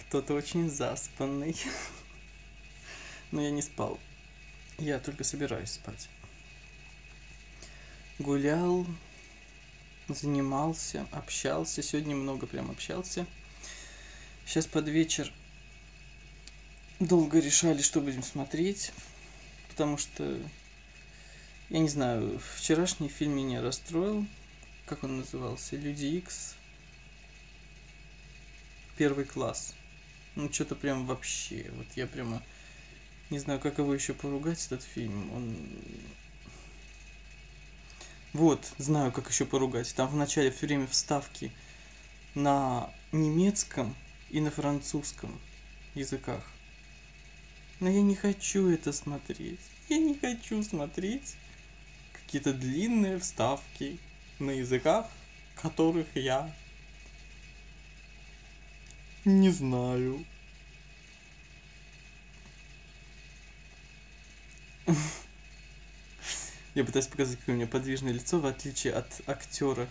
Кто-то очень заспанный. Но я не спал. Я только собираюсь спать. Гулял, занимался, общался. Сегодня много прям общался. Сейчас под вечер долго решали, что будем смотреть. Потому что, я не знаю, вчерашний фильм меня расстроил. Как он назывался? Люди Икс. Первый класс. Ну, что-то прям вообще. Вот я прямо не знаю, как его еще поругать, этот фильм. Вот, знаю, как еще поругать. Там в начале все время вставки на немецком и на французском языках. Но я не хочу это смотреть. Я не хочу смотреть какие-то длинные вставки на языках, которых я не знаю. Я пытаюсь показать, какое у меня подвижное лицо, в отличие от актера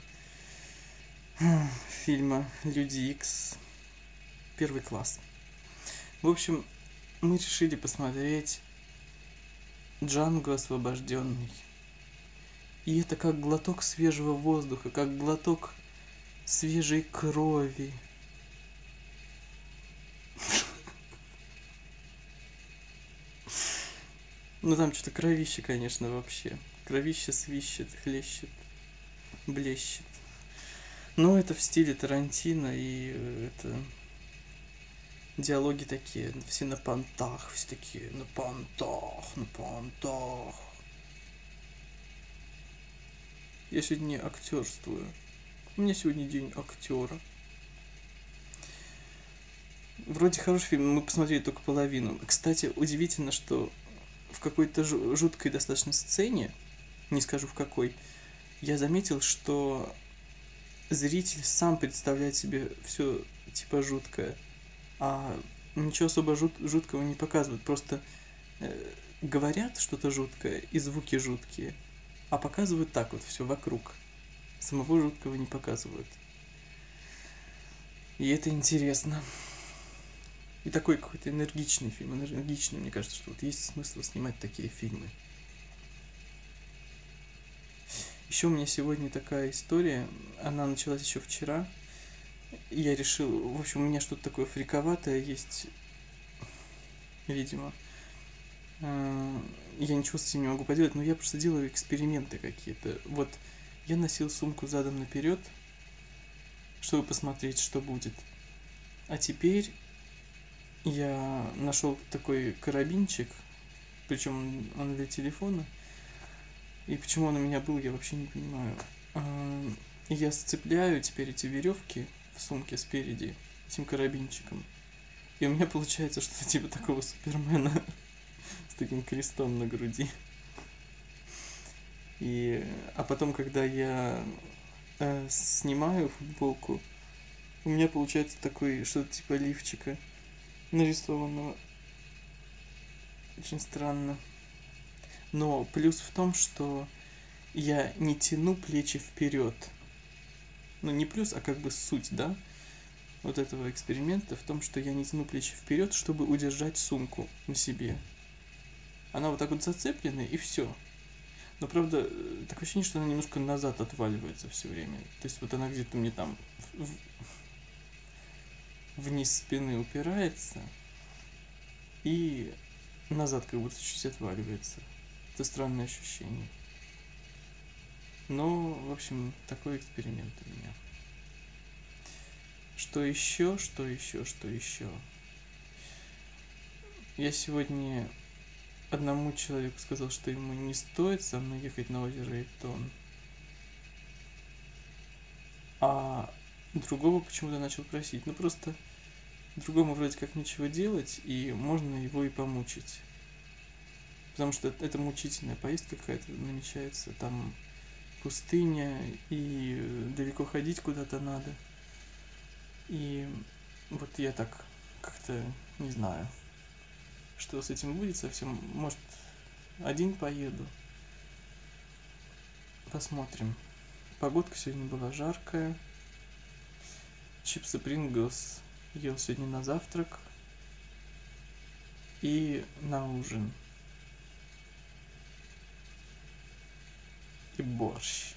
фильма «Люди Икс. Первый класс». В общем, мы решили посмотреть «Джанго освобожденный». И это как глоток свежего воздуха, как глоток свежей крови. Ну там что-то кровище, конечно, вообще. Кровище свищет, хлещет, блещет. Но это в стиле Тарантино, и это диалоги такие, все на понтах, все такие на понтах, на понтах. Я сегодня актерствую. У меня сегодня день актера. Вроде хороший фильм, мы посмотрели только половину. Кстати, удивительно, что в какой-то жуткой достаточно сцене, не скажу в какой, я заметил, что зритель сам представляет себе все типа жуткое, а ничего особо жуткого не показывают. Просто говорят что-то жуткое и звуки жуткие, а показывают так вот все вокруг. Самого жуткого не показывают. И это интересно. И такой какой-то энергичный фильм. Энергичный, мне кажется, что вот есть смысл снимать такие фильмы. Еще у меня сегодня такая история. Она началась еще вчера. И я решил... В общем, у меня что-то такое фриковатое есть. Видимо. Я ничего с этим не могу поделать, но я просто делаю эксперименты какие-то. Вот я носил сумку задом наперед, чтобы посмотреть, что будет. А теперь я нашел такой карабинчик, причем он для телефона. И почему он у меня был, я вообще не понимаю. Я сцепляю теперь эти веревки в сумке спереди этим карабинчиком. И у меня получается что-то типа такого Супермена с таким крестом на груди. А потом, когда я снимаю футболку, у меня получается такой что-то типа лифчика нарисованного. Очень странно. Но плюс в том, что я не тяну плечи вперед. Ну, не плюс, а как бы суть, да? Вот этого эксперимента в том, что я не тяну плечи вперед, чтобы удержать сумку на себе. Она вот так вот зацеплена, и все. Но правда, такое ощущение, что она немножко назад отваливается все время. То есть вот она где-то мне там вниз спины упирается, и назад как будто чуть отваливается. Это странное ощущение. Но, в общем, такой эксперимент у меня. Что еще? Я сегодня одному человеку сказал, что ему не стоит со мной ехать на озеро Эйтон. А другого почему-то начал просить. Ну просто другому вроде как нечего делать, и можно его и помучить. Потому что это мучительная поездка какая-то намечается. Там пустыня, и далеко ходить куда-то надо. И вот я так как-то не знаю, что с этим будет совсем. Может, один поеду. Посмотрим. Погодка сегодня была жаркая. Чипсы Принглс ел сегодня на завтрак и на ужин. И борщ.